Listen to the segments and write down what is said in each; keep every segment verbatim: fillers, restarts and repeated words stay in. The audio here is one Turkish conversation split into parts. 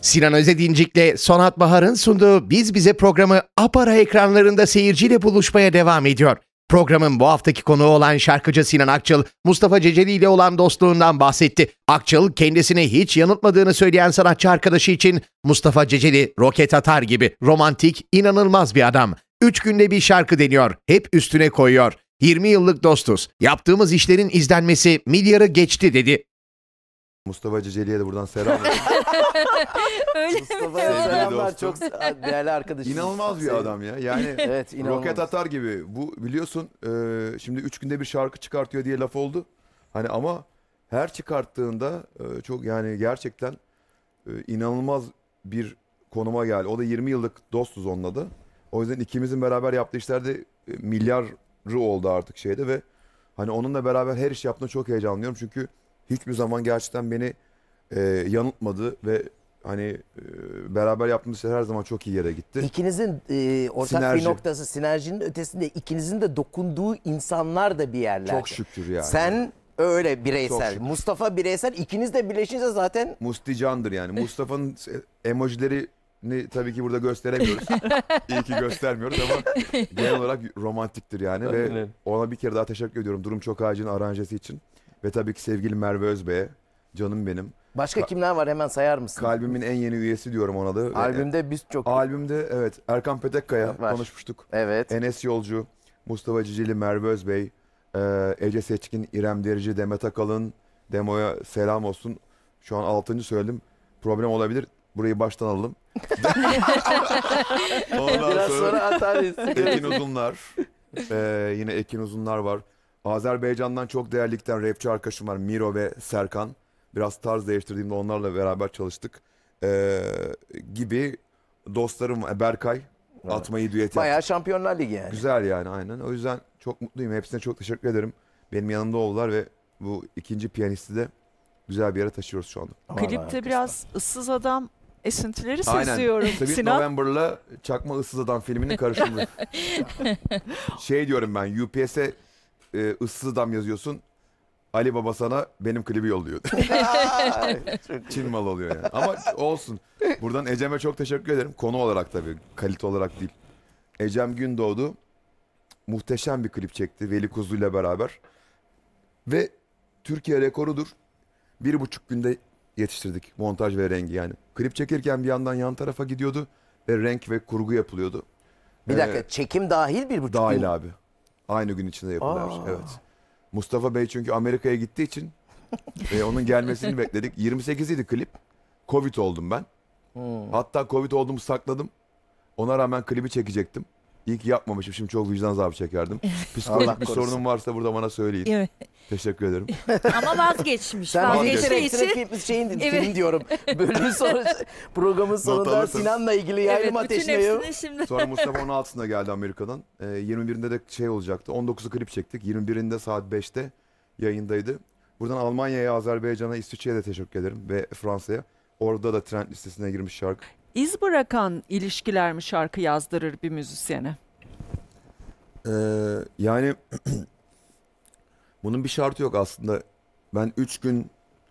Sinan Özedincik'le Sonat Bahar'ın sunduğu Biz Bize programı Apara ekranlarında seyirciyle buluşmaya devam ediyor. Programın bu haftaki konuğu olan şarkıcı Sinan Akçıl, Mustafa Ceceli ile olan dostluğundan bahsetti. Akçıl, kendisini hiç yanıltmadığını söyleyen sanatçı arkadaşı için Mustafa Ceceli roket atar gibi romantik, inanılmaz bir adam. Üç günde bir şarkı deniyor, hep üstüne koyuyor. yirmi yıllık dostuz. Yaptığımız işlerin izlenmesi milyarı geçti dedi. Mustafa Ceceli'ye de buradan selam. Öyle Mustafa'ya selamlar, çok değerli arkadaşım. İnanılmaz bir adam ya. Yani evet, roket atar gibi. Bu biliyorsun e, şimdi üç günde bir şarkı çıkartıyor diye laf oldu. Hani ama her çıkarttığında e, çok yani gerçekten e, inanılmaz bir konuma geldi. O da yirmi yıllık dostuz onunla da. O yüzden ikimizin beraber yaptığı işlerde e, milyarı oldu artık şeyde ve hani onunla beraber her iş yaptığımda çok heyecanlanıyorum. Çünkü hiçbir zaman gerçekten beni e, yanıltmadı ve hani e, beraber yaptığımız şey her zaman çok iyi yere gitti. İkinizin e, ortak Sinerji. bir noktası, sinerjinin ötesinde ikinizin de dokunduğu insanlar da bir yerlerde. Çok şükür yani. Sen öyle bireysel, şükür. Mustafa bireysel, ikiniz de birleşince zaten... Musti candır yani. Mustafa'nın emojilerini tabii ki burada gösteremiyoruz. İyi ki göstermiyoruz ama genel olarak romantiktir yani ve ona bir kere daha teşekkür ediyorum. Durum Çok Acil'in aranjesi için. Ve tabii ki sevgili Merve Özbey'e, canım benim. Başka Ka kimler var, hemen sayar mısın? Kalbimin en yeni üyesi diyorum ona da. Albümde biz çok... Albümde evet Erkan Petekkaya var. Konuşmuştuk. Evet. Enes Yolcu, Mustafa Cicili, Merve Özbey, e, Ece Seçkin, İrem Derici, Demet Akalın, Demo'ya selam olsun. Şu an altıncı söyledim. Problem olabilir. Burayı baştan alalım. Ondan Biraz sonra, sonra atarız. Ekin Uzunlar. E, yine Ekin Uzunlar var. Azerbaycan'dan çok değerli iki tane rapçi arkadaşım var. Miro ve Serkan. Biraz tarz değiştirdiğimde onlarla beraber çalıştık. Ee, gibi dostlarım var. Berkay. Evet. Atmayı düet yaptık. Bayağı Şampiyonlar Ligi yani. Güzel yani aynen. O yüzden çok mutluyum. Hepsine çok teşekkür ederim. Benim yanımda oldular ve bu ikinci piyanisti de güzel bir yere taşıyoruz şu anda. Klipte biraz ıssız adam esintileri Aynen. seziyorum. Sweet Sinan. November'la Çakma Issız Adam filminin karışımı. Şey diyorum ben, U P S'e e, ıssız adam yazıyorsun. Ali Baba sana benim klibi yolluyor. Çin malı oluyor yani. Ama olsun. Buradan Ecem'e çok teşekkür ederim. Konu olarak tabii. Kalite olarak değil. Ecem Gündoğdu muhteşem bir klip çekti. Veli Kuzu ile beraber. Ve Türkiye rekorudur. Bir buçuk günde yetiştirdik montaj ve rengi yani. Klip çekirken bir yandan yan tarafa gidiyordu. Ve renk ve kurgu yapılıyordu. Bir dakika, Ee, çekim dahil bir buçuk dahil gün. abi. Aynı gün içinde yapılıyor. Aa. Evet. Mustafa Bey çünkü Amerika'ya gittiği için ve onun gelmesini bekledik. yirmi sekiziydi klip. Covid oldum ben. Hmm. Hatta Covid olduğumu sakladım. Ona rağmen klibi çekecektim. İyi ki yapmamışım. Şimdi çok vicdan azabı çekerdim. Psikolojik bir sorunum varsa burada bana söyleyin. Evet. Teşekkür ederim. Ama vazgeçmiş. Sen Vazgeçtiği vazgeçerek için. şeyin, Evet. film diyorum. Bölümün sonu, programın sonunda alırsın. Sinan'la ilgili yaylım Evet, bütün ateşliyor. hepsini şimdi. Sonra Mustafa on altısında geldi Amerika'dan. Ee, yirmi birinde de şey olacaktı. on dokuzu klip çektik. yirmi birinde saat beşte yayındaydı. Buradan Almanya'ya, Azerbaycan'a, İsviçre'ye de teşekkür ederim. Ve Fransa'ya. Orada da trend listesine girmiş şarkı. İz bırakan ilişkiler mi şarkı yazdırır bir müzisyene? Ee, yani bunun bir şartı yok aslında. Ben üç gün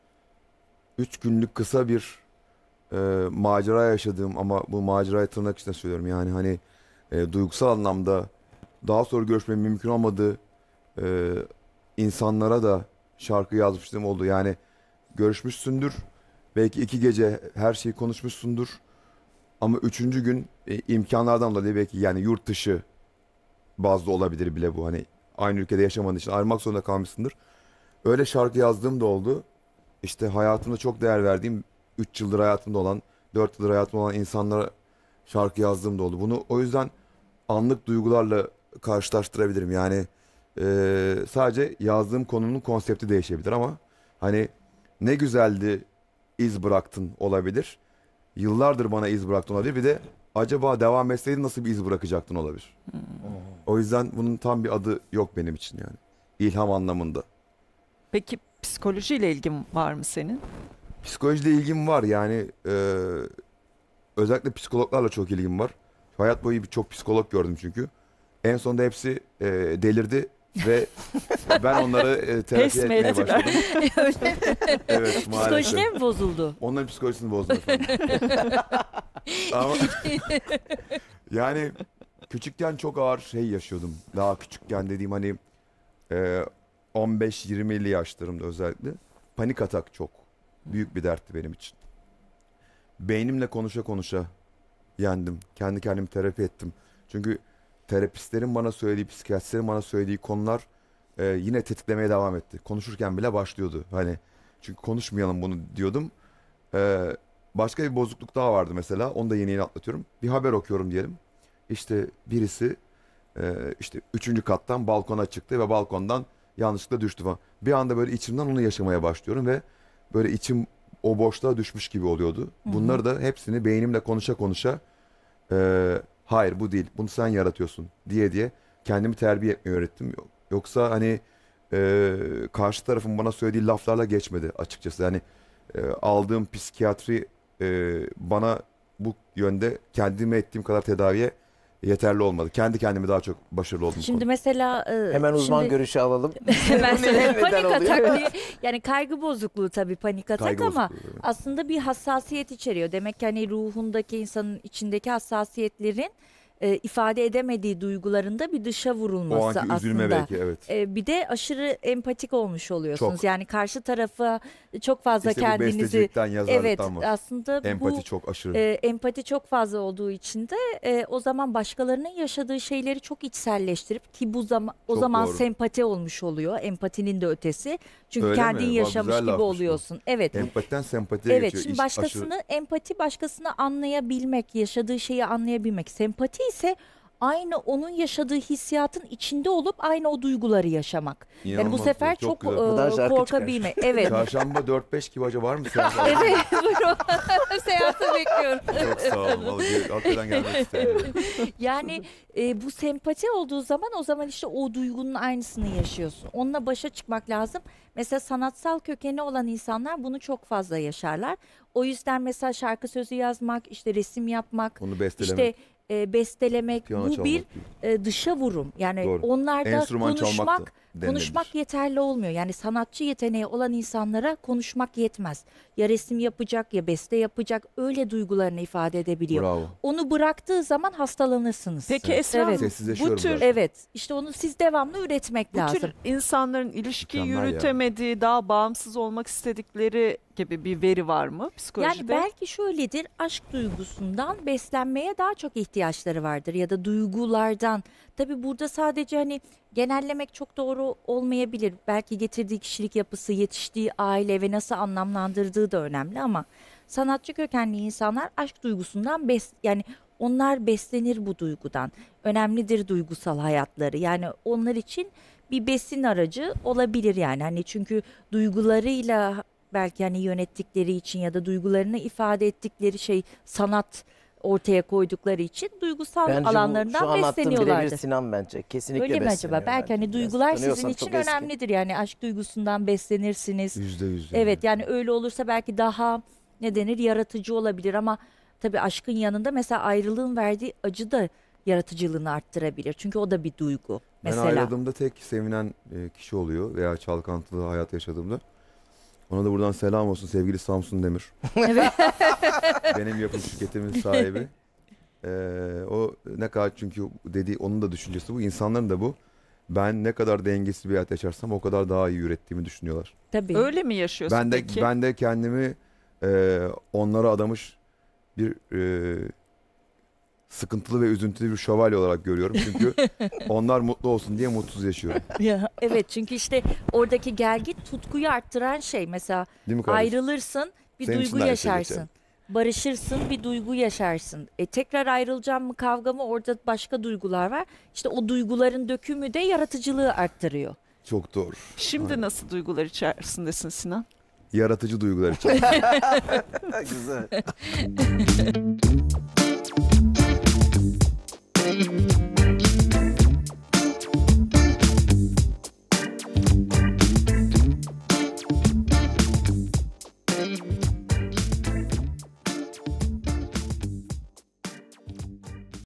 üç günlük kısa bir e, macera yaşadığım ama bu macerayı tırnak içinde söylüyorum. Yani hani e, duygusal anlamda daha sonra görüşmemin mümkün olmadığı e, insanlara da şarkı yazmışlığım oldu. Yani görüşmüşsündür. Belki iki gece her şeyi konuşmuşsundur. Ama üçüncü gün e, imkanlardan dolayı belki yani yurt dışı bazlı olabilir bile bu. Hani aynı ülkede yaşamadığın için ayrılmak zorunda kalmışsındır. Öyle şarkı yazdığım da oldu. İşte hayatımda çok değer verdiğim, üç yıldır hayatımda olan, dört yıldır hayatımda olan insanlara şarkı yazdığım da oldu. Bunu o yüzden anlık duygularla karşılaştırabilirim. Yani e, sadece yazdığım konunun konsepti değişebilir ama hani ne güzeldi iz bıraktın olabilir. Yıllardır bana iz bıraktın olabilir. Bir de acaba devam etseydin nasıl bir iz bırakacaktın olabilir. Hmm. O yüzden bunun tam bir adı yok benim için yani. İlham anlamında. Peki psikolojiyle ilgin var mı senin? Psikolojiyle ilgim var yani. E, özellikle psikologlarla çok ilgim var. Hayat boyu birçok psikolog gördüm çünkü. En sonunda hepsi e, delirdi Ve ben onları e, terapi Pes mi etmeye ettiler? başladım. Evet, maalesef. Psikolojileri mi bozuldu? Onların psikolojisini bozdum efendim. Ama yani küçükken çok ağır şey yaşıyordum. Daha küçükken dediğim hani e, on beş yirmili yaşlarımda özellikle panik atak çok büyük bir dertti benim için. Beynimle konuşa konuşa yendim. Kendi kendimi terapi ettim. Çünkü terapistlerin bana söylediği, psikiyatristlerin bana söylediği konular e, yine tetiklemeye devam etti. Konuşurken bile başlıyordu. Hani çünkü konuşmayalım bunu diyordum. E, başka bir bozukluk daha vardı mesela. Onu da yeni yeni atlatıyorum. Bir haber okuyorum diyelim. İşte birisi e, işte üçüncü kattan balkona çıktı ve balkondan yanlışlıkla düştü falan. Bir anda böyle içimden onu yaşamaya başlıyorum ve böyle içim o boşluğa düşmüş gibi oluyordu. Bunları da hepsini beynimle konuşa konuşa e, hayır bu değil, bunu sen yaratıyorsun diye diye kendimi terbiye etmeyi öğrettim. Yoksa hani e, karşı tarafın bana söylediği laflarla geçmedi açıkçası. Yani e, aldığım psikiyatri e, bana bu yönde kendime ettiğim kadar tedaviye yeterli olmadı. Kendi kendime daha çok başarılı oldum. Şimdi mesela e, Hemen uzman şimdi- görüşü alalım. Hemen Bu neden- söyleyeyim. neden Panik oluyor? atak diye. Yani kaygı bozukluğu tabii panik atak Kaygı ama bozukluğu, evet. aslında bir hassasiyet içeriyor. Demek ki hani ruhundaki insanın içindeki hassasiyetlerin e, ifade edemediği duygularında bir dışa O vurulması anki üzülme aslında. belki, evet. E, bir de aşırı empatik olmuş oluyorsunuz. Çok. Yani karşı tarafa çok fazla İşte bu kendinizi bestecilikten, yazarlıktan evet var. aslında Empati bu çok aşırı. e, empati çok fazla olduğu için de e, o zaman başkalarının yaşadığı şeyleri çok içselleştirip ki bu zaman o Çok zaman doğru. sempati olmuş oluyor. Empatinin de ötesi. Çünkü Öyle kendin mi? Bak, yaşamış güzel gibi lafmış bu. oluyorsun. Evet. Empatiden sempatiye Evet, geçiyor. şimdi İş başkasını aşırı- empati başkasını anlayabilmek, yaşadığı şeyi anlayabilmek. Sempati ise aynı onun yaşadığı hissiyatın içinde olup aynı o duyguları yaşamak. Yani bu İnanılmaz sefer güzel, çok, güzel. e, Buradan şarkı korkabilmek. Evet. Çarşamba dört beş gibi acaba var mı? Sen Evet, buyurun. Seansı bekliyorum. Çok sağ olun. Vallahi hakikaten gelmek isterim. Yani e, bu sempati olduğu zaman o zaman işte o duygunun aynısını yaşıyorsun. Onunla başa çıkmak lazım. Mesela sanatsal kökeni olan insanlar bunu çok fazla yaşarlar. O yüzden mesela şarkı sözü yazmak, işte resim yapmak, Onu bestelemek, işte e, bestelemek piyano bu çalmak bir gibi. e, dışa vurum. Yani Doğru. onlarda Enstrüman çalmak da konuşmak denilebilir. konuşmak yeterli olmuyor. Yani sanatçı yeteneği olan insanlara konuşmak yetmez. Ya resim yapacak ya beste yapacak, öyle duygularını ifade edebiliyor. Bravo. Onu bıraktığı zaman hastalanırsınız. Peki Esra Hanım, Evet. Sessizleşiyorum bu tür zaten. Evet, işte onu siz devamlı üretmek bu lazım. tür insanların ilişki Mükemmel ya. yürütemediği, daha bağımsız olmak istedikleri gibi bir veri var mı psikolojide? Yani belki şöyledir, aşk duygusundan beslenmeye daha çok ihtiyaçları vardır ya da duygulardan. Tabii burada sadece hani genellemek çok doğru olmayabilir. Belki getirdiği kişilik yapısı, yetiştiği aile ve nasıl anlamlandırdığı da önemli ama sanatçı kökenli insanlar aşk duygusundan bes yani onlar beslenir bu duygudan. Önemlidir duygusal hayatları. Yani onlar için bir besin aracı olabilir yani. Hani çünkü duygularıyla belki hani yönettikleri için ya da duygularını ifade ettikleri şey sanat ortaya koydukları için duygusal Bence bu şu alanlarından anlattığın birebir besleniyorlardır. Sinan bence. Kesinlikle Öyle mi acaba? besleniyor Belki bence. hani Biraz duygular sizin tanıyorsan için çok eski. önemlidir. Yani aşk duygusundan beslenirsiniz. Yüzde yüz. Evet yani öyle olursa belki daha ne denir yaratıcı olabilir ama tabii aşkın yanında mesela ayrılığın verdiği acı da yaratıcılığını arttırabilir. Çünkü o da bir duygu. Ben Mesela. ayrıldığımda tek sevinen e, kişi oluyor veya çalkantılı hayat yaşadığımda. Ona da buradan selam olsun sevgili Samsun Demir. Evet. Benim yapım şirketimin sahibi. Ee, o ne kadar çünkü dediği onun da düşüncesi bu. İnsanların da bu. Ben ne kadar dengesiz bir hayat yaşarsam o kadar daha iyi ürettiğimi düşünüyorlar. Tabii. Öyle mi yaşıyorsun Ben de peki? ben de kendimi e, onlara adamış bir e, sıkıntılı ve üzüntülü bir şövalye olarak görüyorum. Çünkü onlar mutlu olsun diye mutsuz yaşıyorum. Ya, evet çünkü işte oradaki gelgit tutkuyu arttıran şey. Mesela Değil mi kardeşim? ayrılırsın bir Senin için duygu de aynı şey yaşarsın. geçerli. Barışırsın bir duygu yaşarsın. E, tekrar ayrılacağım mı kavga mı orada başka duygular var. İşte o duyguların dökümü de yaratıcılığı arttırıyor. Çok doğru. Şimdi Aynen. nasıl duygular içerisindesin Sinan? Yaratıcı duygular için. Güzel.